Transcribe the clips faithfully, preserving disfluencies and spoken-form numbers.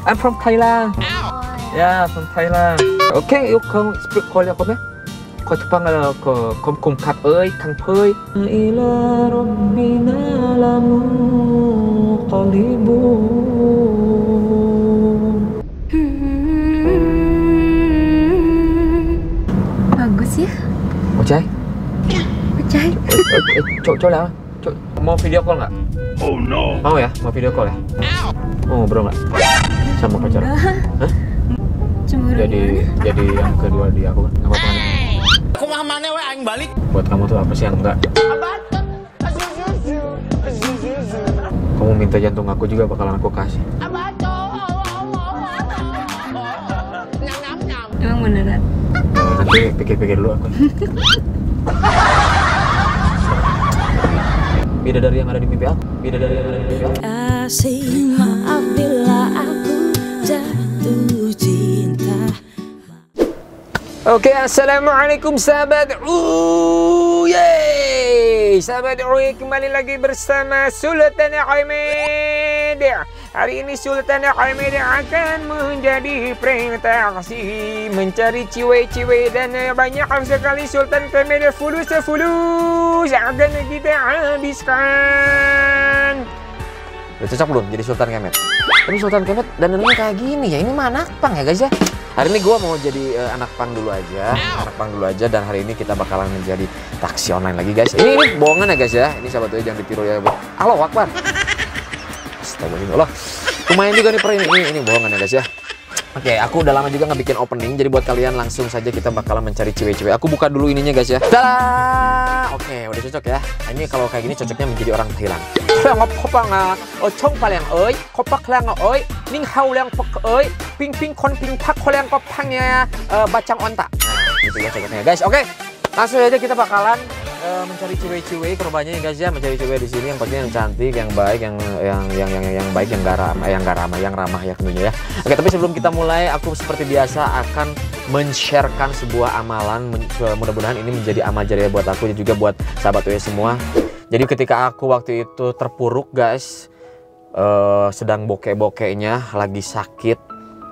I'm from Thailand. Yeah, from Thailand. Okay, you come speak Korean không nhé? Coi chụp bằng là cùng cùng cặp ơi, thằng phơi. Ila rabbina lamunqalibun. Bagus ya. Ojai. Ojai. Cok cok lah. Cok mau video call nggak? Oh no. Mau ya? Mau video call ya? Mau ngobrol nggak? Sama pacar? Hah? Cemburu Jadi gimana? jadi yang kedua di aku kan? Nggak apa-apa kan? Aku mah mana we aing balik. Buat kamu tuh apa sih yang enggak? Kamu minta jantung aku juga bakalan aku kasih. Emang beneran? Nah, nanti pikir-pikir dulu aku. Bidadari yang ada di mimpi aku. Bidadari yang ada di mimpi aku. Kasih maaf bila aku jatuh cinta. Oke, assalamualaikum sahabat Uyey. Sahabat Uyey, kembali lagi bersama Sultan Hamid. Hari ini Sultan Hamid akan menjadi presentasi mencari ciwe-ciwe dan banyak sekali Sultan Hamid fulus-fulus akan kita habiskan. Udah cocok belum jadi Sultan Kemet? Tapi Sultan Kemet dandannya kayak gini ya, ini mah anak pang ya guys ya. Hari ini gue mau jadi uh, anak pang dulu aja, anak pang dulu aja, dan hari ini kita bakalan menjadi taksi online lagi guys. Ini ini bohongan ya guys ya, ini sahabat tuh jangan ditiru ya. Allahu Akbar. Astagfirullah. Lumayan juga nih per ini, ini, ini bohongan ya guys ya. Oke, aku udah lama juga nggak bikin opening, jadi buat kalian langsung saja kita bakalan mencari cewek-cewek. Aku buka dulu ininya guys ya. Tada! Oke, udah cocok ya. Ini kalau kayak gini cocoknya menjadi orang Thailand. Ngop kopang oh chong paleng oi, kopak lang oi, ning hau lang pek oi, ping ping kon ping pak koleng kopangnya bacang onta. Nah, gitu ya cocoknya guys. Oke, langsung aja kita bakalan Uh, mencari cewek-cewek korbannya ya guys ya, mencari cewek di sini yang pastinya yang cantik, yang baik, yang yang yang yang yang baik, yang gak ramah, yang gak ramah, yang ramah ya tentunya ya. Oke, tapi sebelum kita mulai, aku seperti biasa akan men-sharekan sebuah amalan. Mudah-mudahan ini menjadi amal jariah buat aku dan juga buat sahabat Uyey semua. Jadi ketika aku waktu itu terpuruk guys, uh, sedang bokeh-bokehnya, lagi sakit,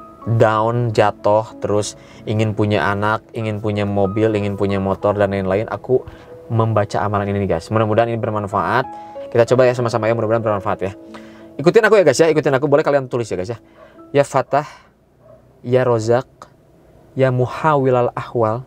down, jatuh, terus ingin punya anak, ingin punya mobil, ingin punya motor dan lain-lain, aku membaca amalan ini guys. Mudah-mudahan ini bermanfaat. Kita coba ya sama-sama ya, mudah-mudahan bermanfaat ya. Ikutin aku ya guys ya, ikutin aku. Boleh kalian tulis ya guys ya. Ya Fatah, ya Rozak, ya Muhawilal Ahwal,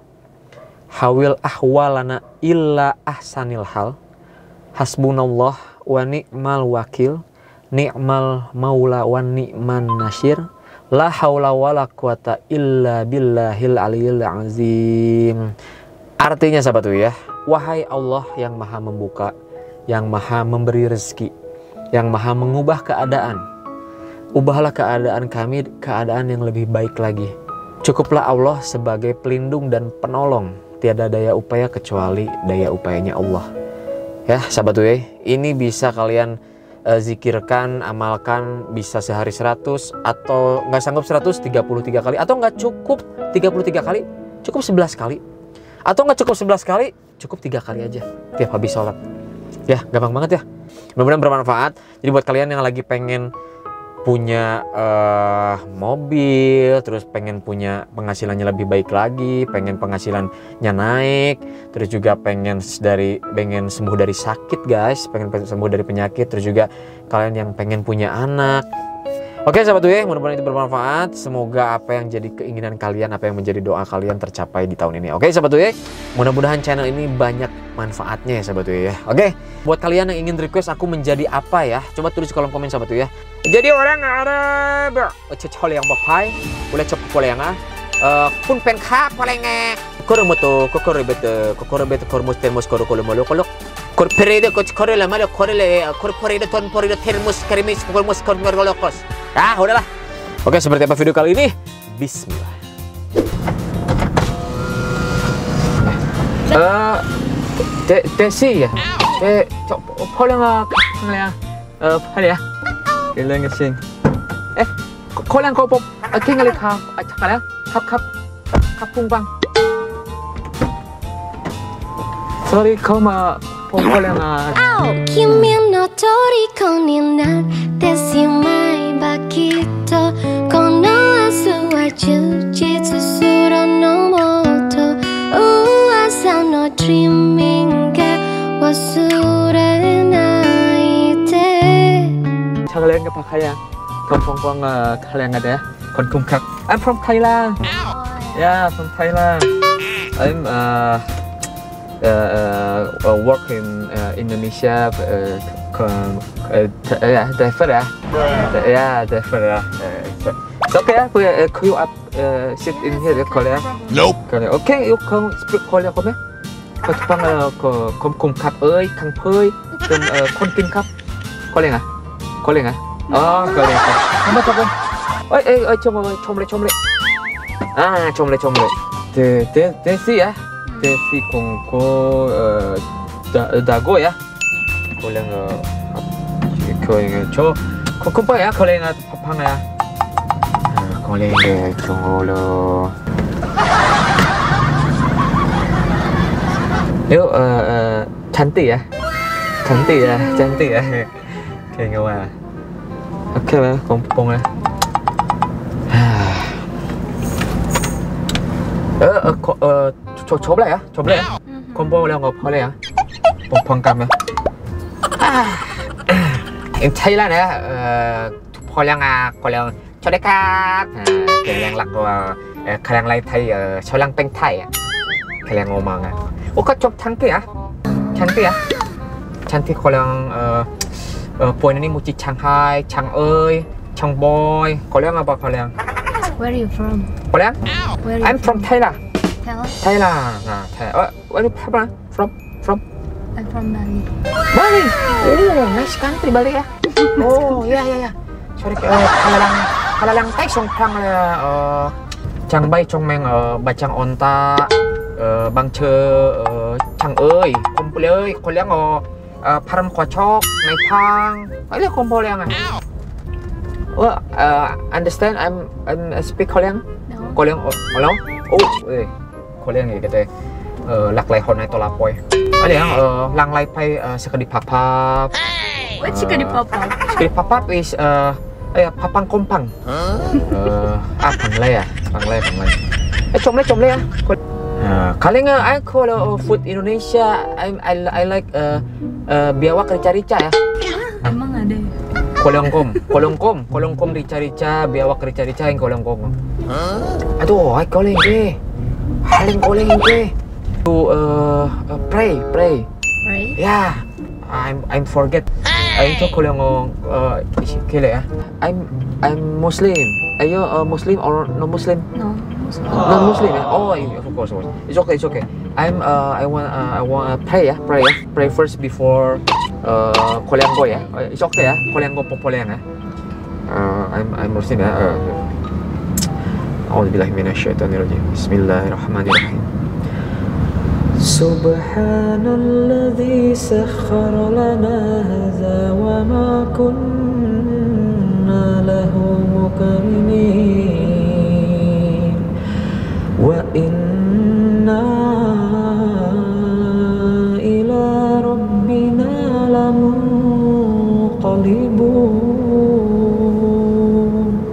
hawil ahwalana illa ahsanil hal, hasbunallah wa ni'mal wakil, ni'mal maula wa ni'man nasir, la haula wala quwata illa billahil aliyil azim. Artinya sahabat tuh ya, wahai Allah yang maha membuka, yang maha memberi rezeki, yang maha mengubah keadaan, ubahlah keadaan kami keadaan yang lebih baik lagi. Cukuplah Allah sebagai pelindung dan penolong, tiada daya upaya kecuali daya upayanya Allah. Ya sahabat tuh, ini bisa kalian uh, zikirkan, amalkan, bisa sehari seratus, atau nggak sanggup seratus, tiga puluh tiga kali, atau nggak cukup tiga puluh tiga kali, cukup sebelas kali. Atau nggak cukup sebelas kali, cukup tiga kali aja tiap habis sholat. Ya, gampang banget ya. Mudah-mudahan bermanfaat. Jadi buat kalian yang lagi pengen punya uh, mobil, terus pengen punya penghasilannya lebih baik lagi, pengen penghasilannya naik, terus juga pengen dari pengen sembuh dari sakit guys, pengen sembuh dari penyakit, terus juga kalian yang pengen punya anak. Oke sahabat Uyey, mudah-mudahan itu bermanfaat. Semoga apa yang jadi keinginan kalian, apa yang menjadi doa kalian tercapai di tahun ini. Oke sahabat Uyey, mudah-mudahan channel ini banyak manfaatnya ya sahabat Uyey ya. Oke, buat kalian yang ingin request aku menjadi apa ya, coba tulis di kolom komen sahabat Uyey ya. Jadi orang Arab, cecol yang papai, boleh coba boleh yang ah, pun penka paling eh, koromoto, kokorebete, kokorebete, kormus termos, korokolomolo kolok. Korporate ko korela malo korele korporate ton poride termos kerimis kormos kormorolokos. Ah, udahlah. Oke, seperti apa video kali ini? Bismillah. Eh, te tesi ya. Eh, coba polenga ngelya. Eh, apa ya? Kelang sing. Eh, kolang ko pop. Tinggal ka. Acakala. Kap kap. Kapung bang. Sorry, koma. Oh, kimi no toriko ni natte shimai ba kitto Thailand. Không uh, Thailand ada ya. Kon kum kap. I'm from Thailand. Yeah, from Thailand. I'm uh, uh, uh, work in uh, Indonesia. Uh, con, uh, yeah, driver ya. Yeah, driver ya. It's okay. Uh, could you up uh, sit in here Korea? Nope. Korea. Okay, you can speak Korea không nhé? Có chụp bằng con cùng cặp ơi, thằng phơi, cùng con kim cặp. Có lên à? Có lên à? Ờ, có lên. Không bắt không? Ơi, ơi, ơi, trông ơi, trông lên, trông lên. À, trông lên, trông lên. Thế, thế, thế gì á? Thế gì cùng cô đã gọi á? Có lên ờ, có lên cho, có không phải á? Có lên à? Phăng à? Có lên để trông lo. Nếu uh, uh, cantik ya, cantik ya, cantik ya. Oke, nggak apa. Oke lah, kompong lah. Eh, eh, coba ya, coba ya. Kompong udah nggak boleh ya. Kompong kamu. Em Thailand ya, kalian ah, kalian coba dekat. Kalian lak, kalian lain Thai, kalian peng Thai ya. Kalian ngomong ah. Oh, kok cok cantik ya? Cantik ya? Cantik kalian uh, uh, poin ini muci Shanghai, Chang Ơi, Chang Boy. Kalian apa kalian? Where are you from? Kalian? Where are you I'm from Thailand. Thailand? Thailand. Nah, Thailand. Oh, where are you from? From? From? I'm from Bali. Bali. Oh, nice country Bali ya. Oh, ya ya ya. Sorry, uh, kalian kalian Thai song prang ya. Uh, Chang Bay Chong Meng uh, Bacang Onta. Uh, bang Chơ uh, Chang ơi, kumpul ơi, kalian oh uh, param kocok, naik pang, kalian kumpul yang ah. Well, uh, understand? I'm I'm speak kalian? No. Kalian oh, hello? Oh, eh, kalian ni kata uh, lak lai hon nai tolapoy. Ada yang uh, lang lai pai uh, sekali papap. What you gonna pop up? Sekali papap is uh, eh papang kompang. Uh, ah pang lai ya, pang lai pang lai. Eh com lai com lai ya. Uh, kalian nggak, I call uh, food Indonesia. I I, I like uh, uh, biawak rica-rica ya. Emang ada ya? Kolongkom, kolongkom, kolongkom rica-rica, biawak rica-rica yang kolongkom. Aduh, I calling ke, haling calling ke. To uh, uh, pray, pray. Right? Yeah, I'm I'm forget. I itu kolong uh, kile ya. I'm I'm Muslim. Ayo uh, Muslim or no Muslim? No. Non Muslim ya? Oh, of course, of course. It's okay, it's okay. I'm uh, I want uh, I want uh, pray ya, pray ya, pray first before uh, kalian go ya. It's okay ya, kalian go popoleng ya. Uh, I'm I'm Muslim ya. Uh, A'udzubillahi minasyaitonirrajim. Bismillahirrahmanirrahim. Subhanalladzi sakhkhara lana hadza wa ma kunna lahu muqrinin. Wa inna ila rabbina lamunqalibun.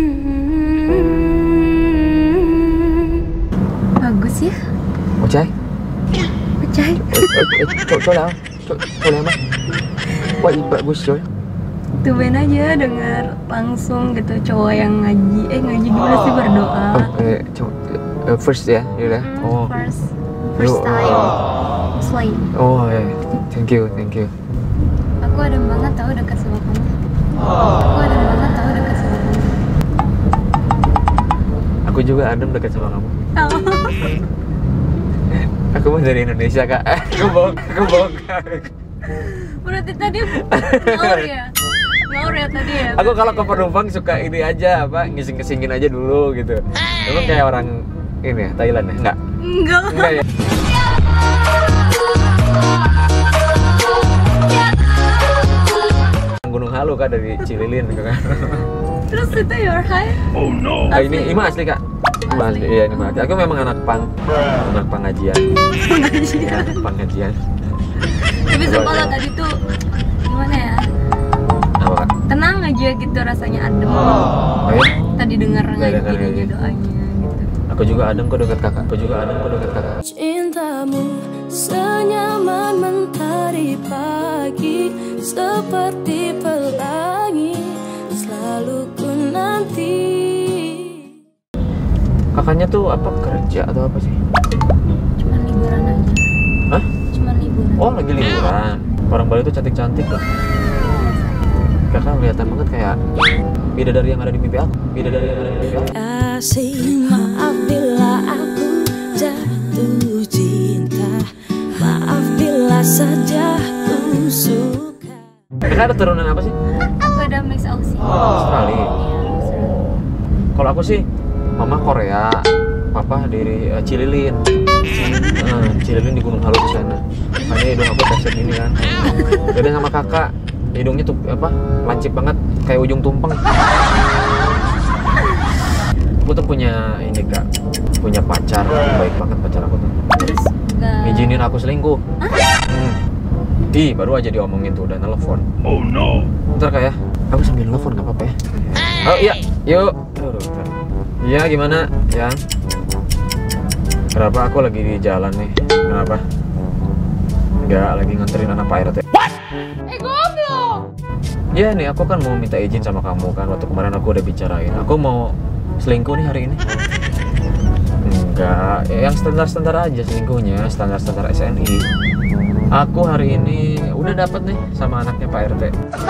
Bagus ya? Ucai? Ucai? Cok cok lah, cok cok lah mah. Wah, bagus coy. Tumben aja denger langsung gitu cowok yang ngaji. Eh ngaji gimana sih berdoa? Oh, eh, cok. Uh, first ya, ya. Oh. First, first time Muslim. Oh ya, yeah. Thank you, thank you. Aku adem banget tahu dekat sama kamu. Aku adem banget tahu dekat sama kamu. Aku juga adem dekat sama kamu. Oh. Aku mah dari Indonesia kak. Aku bohong, aku bohong. Berarti tadi ngawur ya? Ngawur ya tadi ya? Aku kalau ke penumpang suka ini aja apa ngising-ngisingin aja dulu gitu. Emang kayak orang ini ya, Thailand ya? Enggak? Enggak. Enggak ya? Gunung Halu kak dari Cililin gitu kan. Terus itu your high? Oh no. Ah, ini ini asli kak. Ini asli. Iya ini asli. Aku memang anak pang, anak pengajian. Pengajian. Anak pengajian. Tapi sumpah lo tadi tuh gimana ya? Apa kak? Tenang aja gitu rasanya adem. Oh ya? Tadi denger ngaji dengar aja ngaji. doanya gitu. Aku juga adem kok dekat kakak. Aku juga adem kok dekat kakak. Cintamu senyaman mentari pagi, seperti pelangi selalu ku nanti. Kakaknya tuh apa, kerja atau apa sih? Cuman liburan aja. Hah? Cuman liburan. Oh, lagi liburan. Orang Bali tuh cantik-cantik loh. Kakak kelihatan banget kayak bidadari yang ada di mimpi aku. Bidadari yang ada di mimpi aku. Kasih maaf bila aku jatuh cinta, maaf bila saja ku suka. Kakak ada turunan apa sih? Aku ada mix Aussie. Australia. Iya, Kalau aku sih, mama Korea, papa dari uh, Cililin. Uh, Cililin di Gunung Halu di sana. Makanya hidung aku pesek gini kan. Beda sama kakak, hidungnya tuh apa? Lancip banget, kayak ujung tumpeng. Aku tuh punya ini kak, punya pacar, baik banget pacar aku tuh. Terus nggak. Izinin aku selingkuh. Hmm. Ih, baru aja diomongin tuh, udah nelfon. Oh no. Bentar kak ya, aku sambil nelfon nggak apa-apa ya? Oh iya, yuk. Aduh, bentar. Iya gimana, yang? Kenapa aku lagi di jalan nih? Kenapa? Enggak, lagi nganterin anak Pak R T. What? Eh goblok! Ya nih, aku kan mau minta izin sama kamu kan. Waktu kemarin aku udah bicarain. Aku mau selingkuh nih hari ini. Enggak, yang standar-standar aja selingkuhnya, standar-standar S N I. Aku hari ini udah dapet nih sama anaknya Pak R T.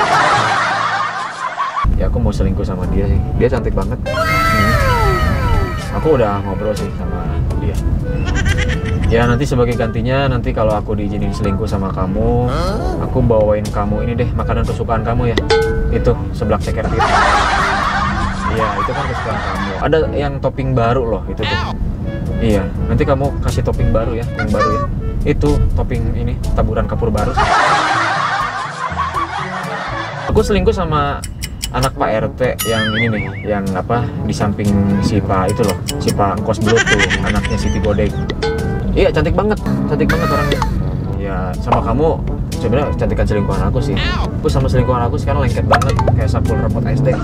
Ya aku mau selingkuh sama dia sih. Dia cantik banget. Hmm. Aku udah ngobrol sih sama dia. Ya nanti sebagai gantinya, nanti kalau aku diizinin selingkuh sama kamu, aku bawain kamu ini deh, makanan kesukaan kamu ya. Itu seblak ceker tiram. Iya, itu kan kesukaan kamu. Ada yang topping baru loh, itu tuh. Iya, nanti kamu kasih topping baru ya, yang baru ya. Itu topping ini, taburan kapur baru. Aku selingkuh sama anak Pak R T yang ini nih, yang apa, di samping si Pak itu loh, si Pak Kos Belut tuh, anaknya Siti Godeng. Iya, cantik banget, cantik banget orangnya. Ya, sama kamu sebenarnya cantikan selingkuhan aku sih. Aku sama selingkuhan aku sekarang lengket banget, kayak sampul rapot S D.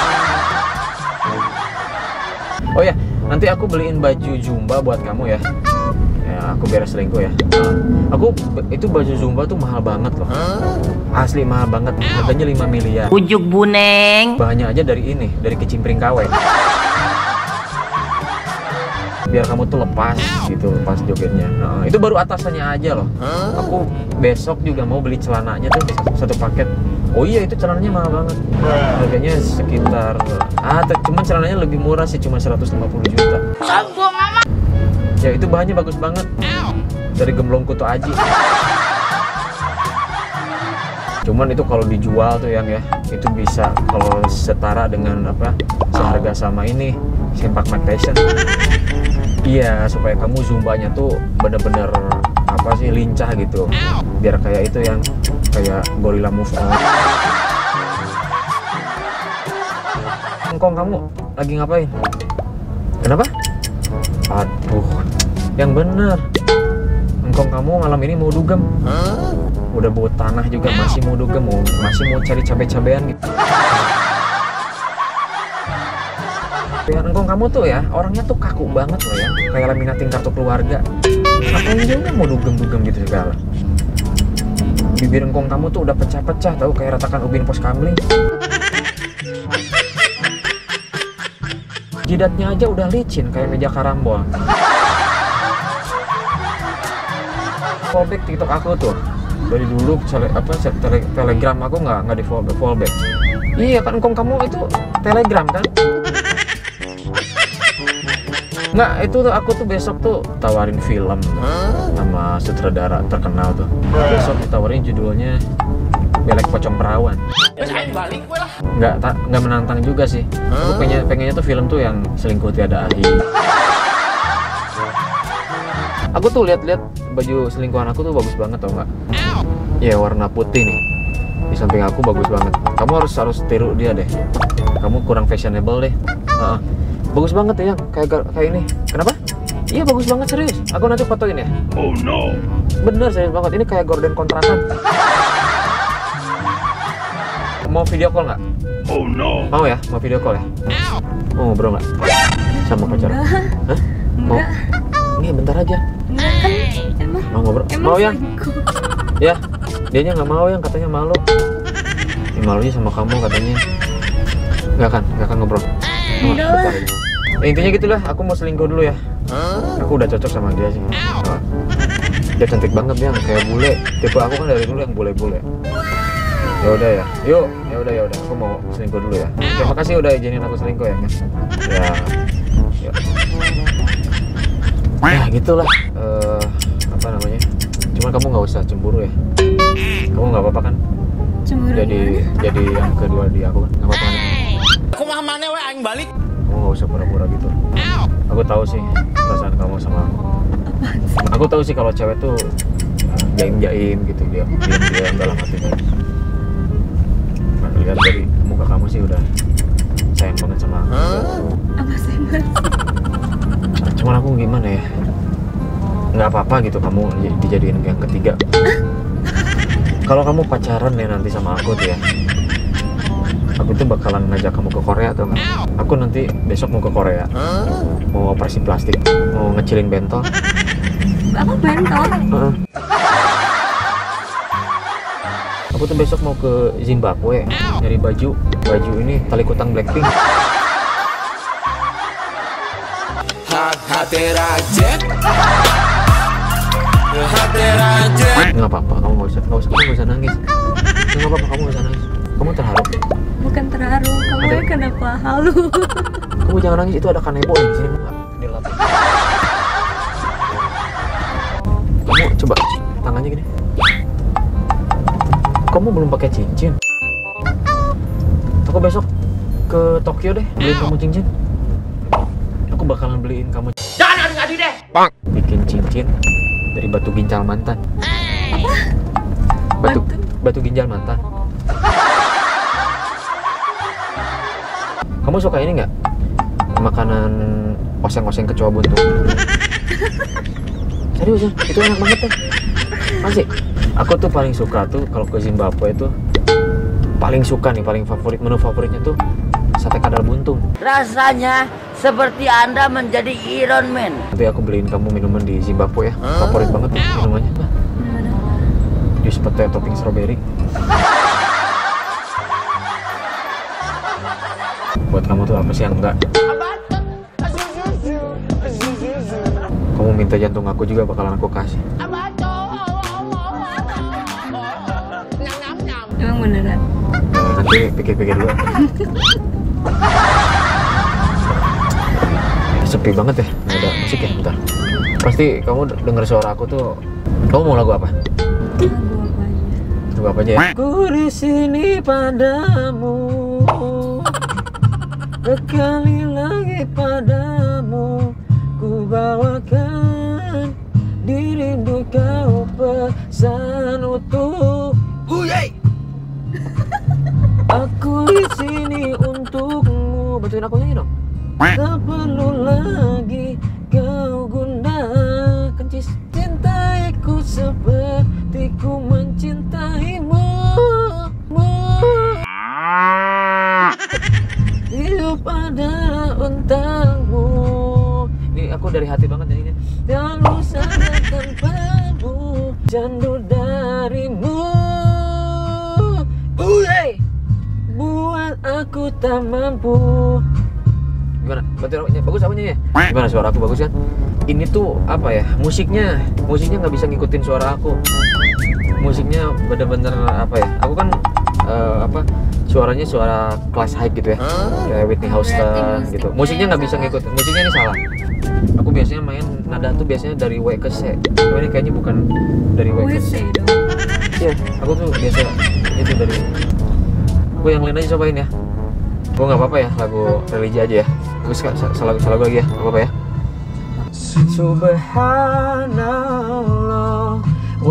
Oh ya, nanti aku beliin baju Zumba buat kamu ya. Ya, aku beres selingkuh ya. Aku itu baju Zumba tuh mahal banget loh. Asli mahal banget. Harganya lima miliar. Ujuk buneng. Bahannya aja dari ini, dari kecimpring K W. Biar kamu tuh lepas gitu, lepas jogetnya. Nah, itu baru atasannya aja loh. Aku besok juga mau beli celananya tuh satu paket. Oh iya, itu celananya mahal banget. Harganya sekitar ah, cuman celananya lebih murah sih, cuma seratus lima puluh juta. Sombong amat. Ya itu bahannya bagus banget. Dari Gemblong Kuto Aji. Cuman itu kalau dijual tuh yang ya, itu bisa kalau setara dengan apa, seharga sama ini Sempak Mike Tyson. Iya, supaya kamu zumbanya tuh bener-bener apa sih, lincah gitu. Biar kayak itu yang kayak Gorilla Move On. Engkong, kamu lagi ngapain? Kenapa? Aduh, yang bener. Engkong, kamu malam ini mau dugem? Udah bawa tanah juga masih mau dugem, mau masih mau cari cabai-cabean gitu. Ya, Engkong, kamu tuh ya orangnya tuh kaku banget loh ya, kayak laminating kartu keluarga. Ngapain juga mau dugem-dugem gitu segala. Bibir Engkong kamu tuh udah pecah-pecah tahu, kayak ratakan ubin pos kamling. Jidatnya aja udah licin kayak meja karambol. Fallback TikTok aku tuh dari dulu tele, apa tele, telegram aku nggak nggak di fallback, fallback. Iya kan, Engkong kamu itu telegram kan? Nggak, itu tuh aku tuh besok tuh tawarin film sama sutradara terkenal tuh. Besok ditawarin judulnya Belek Pocong Perawan. Nggak, tak, nggak menantang juga sih. Aku pengen, pengennya tuh film tuh yang selingkuh tiada akhir. Aku tuh lihat-lihat baju selingkuhan aku tuh bagus banget tau nggak? Ya warna putih nih. Di samping aku bagus banget. Kamu harus harus tiru dia deh. Kamu kurang fashionable deh. Uh-uh. Bagus banget ya, yang kayak kayak ini. Kenapa? Iya bagus banget, serius. Aku nanti fotoin ya. Oh no. Bener, serius banget. Ini kayak gorden kontrakan. Mau video call nggak? Oh no. Mau ya? Mau video call ya? Mau ngobrol nggak? Sama pacar? Hah? Mau? Nih bentar aja. Enggak kan, emang Mau ngobrol? emang Mau yang? selingkuh. Ya, dianya nggak mau, yang katanya malu. Ya, malunya sama kamu katanya. Nggak akan, nggak akan ngobrol. Enggak lah. Ya, intinya gitulah, aku mau selingkuh dulu ya. Aku udah cocok sama dia sih. Nah, dia cantik banget dia, kayak bule. Tipe aku kan dari dulu yang bule-bule. Ya udah ya, yuk, ya udah ya udah, aku mau selingkuh dulu ya. Terima kasih udah izinin aku selingkuh ya, guys. Ya, ya, ya gitulah. Uh, apa namanya? Cuman kamu nggak usah cemburu ya. Kamu nggak apa-apa kan? Cemburu Jadi, gimana? jadi yang kedua di aku kan, nggak apa-apa kan? Aku mah mana we aing balik. Kamu nggak usah pura-pura gitu. Aku tahu sih perasaan kamu sama aku. Aku tahu sih kalau cewek tuh jaim-jaim gitu, dia diam-diam dalam hatinya. Nah, lihat dari muka kamu sih udah sayang banget sama aku. Apa sih mas? Cuman aku gimana ya? Nggak apa-apa gitu kamu dijadiin yang ketiga. Kalau kamu pacaran ya nanti sama aku tuh ya, aku tuh bakalan ngajak kamu ke Korea atau enggak? Aku nanti besok mau ke Korea, mau operasi plastik, mau ngecilin bentol. Apa bentol? Uh-uh. Aku tuh besok mau ke Zimbabwe nyari baju, baju ini tali kutang Blackpink. Hati rajet. Hati rajet. Nggak apa-apa, kamu nggak usah, nggak usah, kamu nggak usah nangis. Nggak apa-apa, kamu nggak usah nangis. Kamu terharu. Bukan terharu, kamu Ada. ya kenapa halu? Kamu jangan nangis, itu ada kanebo di sini mau nggak? Dilap. Kamu coba tangannya gini. Kamu belum pakai cincin. Aku besok ke Tokyo deh, beliin kamu cincin. Aku bakalan beliin kamu. Jangan adu-adu deh. Bikin cincin dari batu ginjal mantan. Apa? Batu, Batu? batu ginjal mantan. Kamu suka ini nggak? Makanan oseng-oseng kecoa buntung. Serius ya? Itu enak banget ya. Masih. Aku tuh paling suka tuh kalau ke Zimbabwe itu paling suka nih, paling favorit, menu favoritnya tuh sate kadal buntung. Rasanya seperti Anda menjadi Iron Man. Nanti aku beliin kamu minuman di Zimbabwe ya. Favorit banget tuh minumannya. Nah, jus pete topping strawberry. Buat kamu tuh apa sih yang enggak? Kamu minta jantung aku juga bakalan aku kasih. Emang beneran? Nah, nanti pikir-pikir dulu. Sepi banget ya, nggak ada musik ya, bentar. Pasti kamu denger suara aku tuh. Kamu mau lagu apa? Lagu apa aja? Lagu apa aja ya? Ku di sini padamu, sekali lagi padamu, ku bawakan dirimu kau pesan utuh. Uyay! Aku di sini untukmu. Bantuin aku nyanyi dong. Tak perlu lagi kau gunakan cintaiku seperti ku mencintaimu. Hidup adalah untukmu. Ini aku dari hati banget nyanyinya. Dan usahanya tanpamu, jandu darimu. Uyay! Buat aku tak mampu. Gimana? Berarti bagus apa nyanyi ya? Gimana suara aku bagus kan? Ini tuh apa ya? Musiknya, musiknya nggak bisa ngikutin suara aku. Musiknya bener-bener apa ya? Aku kan uh, apa? Suaranya suara kelas high gitu ya, kayak Whitney Houston musik gitu. Musiknya nggak bisa ngikutin. Musiknya ini salah. Aku biasanya main nada tuh biasanya dari W ke C. Oh, ini kayaknya bukan dari W ke C. W C dong. Iya, aku tuh biasa itu dari. Gue yang lain aja cobain ya. Gue nggak apa-apa ya, lagu religi aja ya. Terus salah salah gue lagi ya, nggak apa-apa ya. Subhanallah,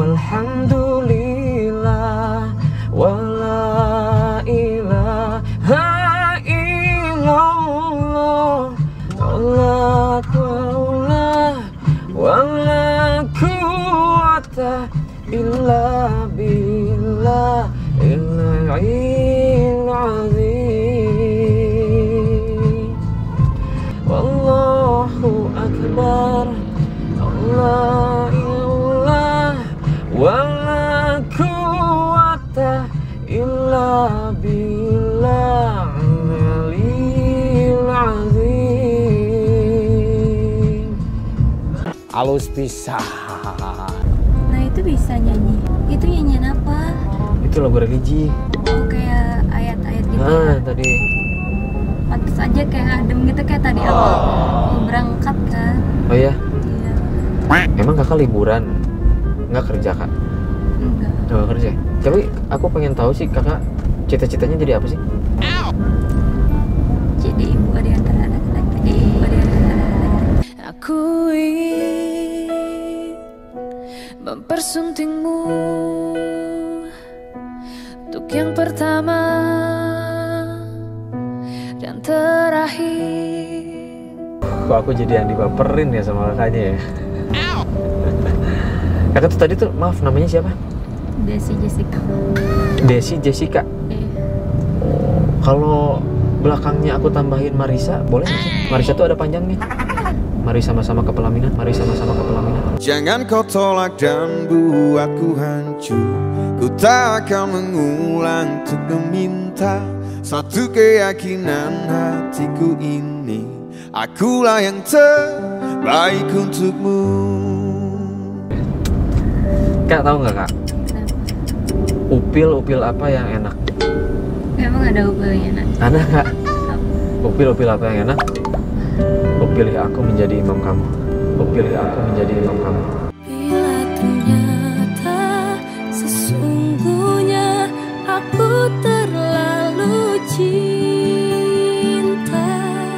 walhamdulillah, wala ilaha illallah, la haula wala quwwata illa billah il-'aliyyil 'azim. Wallahu akbar, Allah ilallah, wala quwwata illa billah. Halus pisan. Nah itu bisa nyanyi. Itu nyanyian apa? Itu lagu religi. Oh kayak ayat-ayat gitu. Nah, Ya? tadi. Pantes aja kayak adem gitu kayak tadi awal mau berangkat kan. Oh iya. Iya. Emang kakak liburan? Nggak kerja kak? Enggak. Nggak kerja. Tapi aku pengen tahu sih kakak cita-citanya jadi apa sih? Jadi ibu di antara anak-anak. Jadi ibu di antara anak-anak. Aku ingin mempersuntingmu untuk yang pertama dan terakhir. Kok aku jadi yang dibaperin ya sama kakaknya ya? Kakak tuh tadi tuh, maaf namanya siapa? Desi Jessica. Desi Jessica. Iya. Kalau belakangnya aku tambahin Marisa, boleh nggak sih? Marisa tuh ada panjangnya. Mari sama-sama ke pelaminan, mari sama-sama ke pelaminan. Jangan kau tolak dan buatku hancur. Ku tak akan mengulang untuk meminta satu keyakinan hatiku ini. Akulah yang terbaik untukmu. Kak tahu nggak kak? Kenapa? Upil upil apa yang enak? Emang ada upilnya nak? Ada kak? Apa? Upil upil apa yang enak? Upilih aku menjadi imam kamu. Upilih aku menjadi imam kamu. Bila ternyata sesungguhnya aku terlalu cinta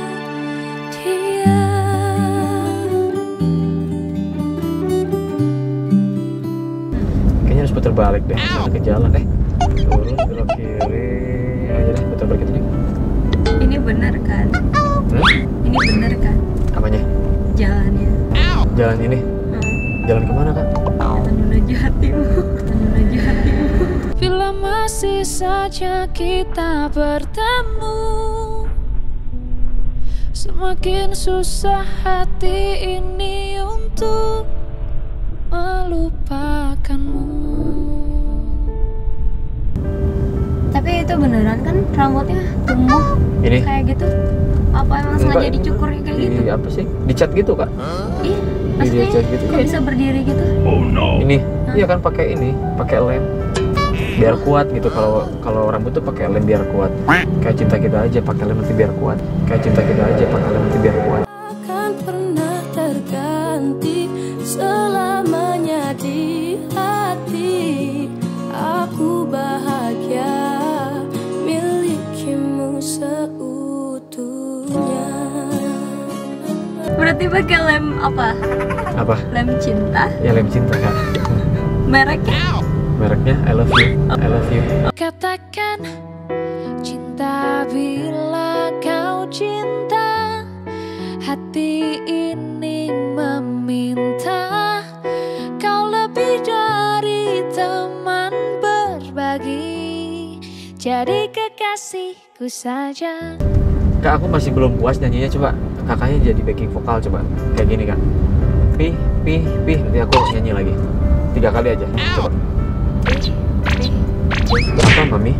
dia. Kayaknya harus putar balik deh, sana ke jalan deh. Turun belok kiri, aja deh putar balik itu deh. Ini benar kan? Hmm? Ini benar kan? Apanya? Jalannya. Jalan ini? Hmm. Jalan kemana kak? Jalan menuju hatimu. Menuju hatimu. Bila masih saja kita bertemu, semakin susah hati ini untuk melupakanmu. Tapi itu beneran kan rambutnya tumbuh Ini? kayak gitu? Apa emang sengaja dicukur kayak gitu? Iya, apa sih? Dicat gitu kak? Iya, Iya, maksudnya dicat gitu. kok bisa berdiri gitu? Ini? Iya kan pakai ini, pakai lem. Biar kuat gitu. Kalau kalau rambut tuh pakai lem biar kuat. Kayak cinta kita aja pakai lem nanti biar kuat. Kayak cinta kita aja pakai lem nanti biar kuat. Akan pernah terganti selamanya di hati. Aku bahagia milikimu seutuhnya. Berarti pakai lem apa? Apa? Lem cinta. Ya lem cinta kak. Mereknya? Mereknya I love you. I love you. Katakan cinta bila kau cinta. Hati ini meminta kau lebih dari teman berbagi. Jadi kekasihku saja. Kak aku masih belum puas nyanyinya, coba kakaknya jadi backing vokal coba. Kayak gini kak. Pih, pih, pih. Nanti aku nyanyi lagi. Tiga kali aja. Coba. Apa mami?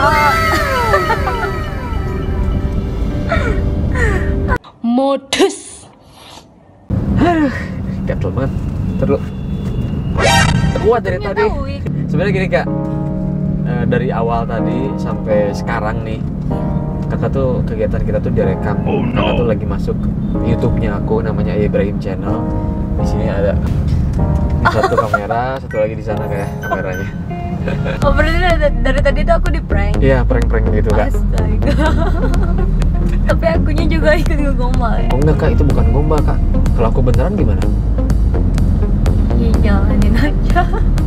Modus. Aduh, gatel banget. Terus kuat dari tadi. Sebenarnya gini kak, eh, dari awal tadi sampai sekarang nih, kakak tuh kegiatan kita tuh direkam. Kakak tuh lagi masuk YouTube-nya aku, namanya Ibrahim Channel. Di sini ada satu kamera, satu lagi di sana kayak kameranya. Oh berarti dari, dari tadi tuh aku di prank? Iya, prank-prank gitu kak. Astaga. Tapi akunya juga ikut ngegombal ya? Oh enggak kak, itu bukan gombal kak. Kalau aku beneran gimana? Iya jalanin aja.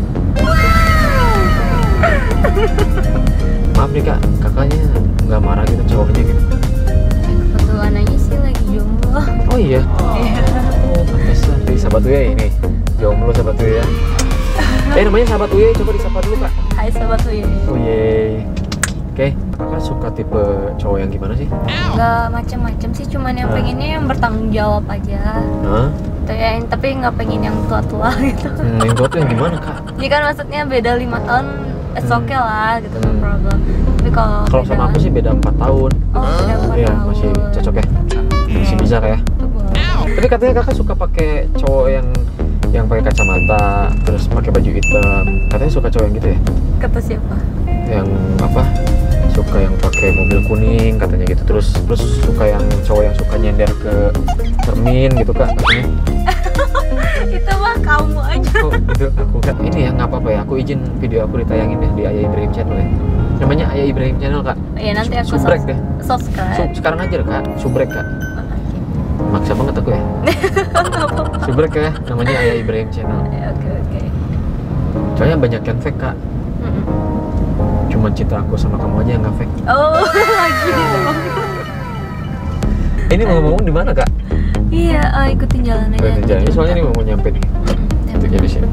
Maaf nih kak, kakaknya nggak marah gitu, cowoknya gitu. Kebetulan aja sih lagi jomblo. Oh iya? Iya. Oh, pantesan. Di sahabat Uye ini, jomblo sahabat Uye ya. Eh namanya sahabat Uye, coba disapa dulu kak. Hai sobat Uye. Uye. Oke, kakak suka tipe cowok yang gimana sih? Gak macem-macem sih, cuman yang Ah. pengennya yang bertanggung jawab aja. Hah? Tuh ya, tapi nggak pengen yang tua-tua gitu. Hmm, yang tua tuh yang gimana kak? Ini kan maksudnya beda lima tahun, it's Hmm. okay lah gitu, no Hmm. problem. Tapi kalau Kalau beda- sama aku sih beda empat tahun. Oh beda empat Iya, tahun. masih cocok ya. Masih bisa kayak. Itu boleh. Tapi katanya kakak suka pakai cowok yang yang pakai kacamata, terus pakai baju hitam. Katanya suka cowok yang gitu ya? Kata siapa? Yang apa? Suka yang pakai mobil kuning katanya gitu. Terus terus suka yang cowok yang suka nyender ke cermin gitu kak katanya. Itu mah kamu aja. Oh itu aku kan ini ya nggak apa-apa ya. Aku izin video aku ditayangin deh di Ayah Ibrahim Channel ya. Namanya Ayah Ibrahim Channel kak. Ya nanti aku Subrek sus- deh. subscribe. Su- sekarang aja deh, kak. Subrek kak. Maksa banget aku ya. Subrek ya. Namanya Ayah Ibrahim Channel. Ya, oke oke. Soalnya banyak yang fake kak. Mm-mm. Cuma cinta aku sama kamu aja yang nggak fake. Oh lagi dong. Ini mau ngomong di mana kak? Iya, oh, ikutin jalan aja. Berarti jalan. Ini soalnya ini mau nyampe nih. Untuk jadi sini.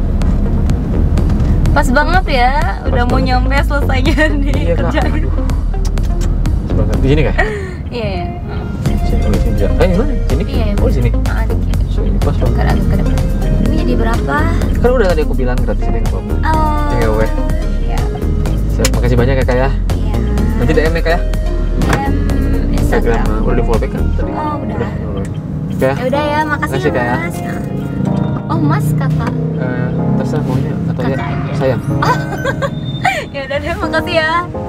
Pas banget ya, Pas udah mau banget. nyampe selesainya nih Iya kak. kerjain. Aduh. Sebentar. Di sini kak? Iya, iya. Sini. Oh, di sini bisa. Eh, di mana? Sini? Iya, iya. Oh, di sini. Ah, dikit. Sini pas dong. Ke agak ke depan. Ini jadi berapa? Kan udah tadi aku bilang gratis ini nggak apa-apa. Oh. Iya, weh. Iya. Siap. Makasih banyak ya kak ya. Iya. Nanti D M ya kak ya. Em, Instagram. Instagram. Udah di follow back kan tadi? Oh, udah. Udah. Oke. Ya udah ya, makasih, Makasih, Kak, ya, ya. Mas. Oh, Mas kakak. Eh, terserah maunya atau ya Kakak aja. sayang. Ya udah deh, makasih ya.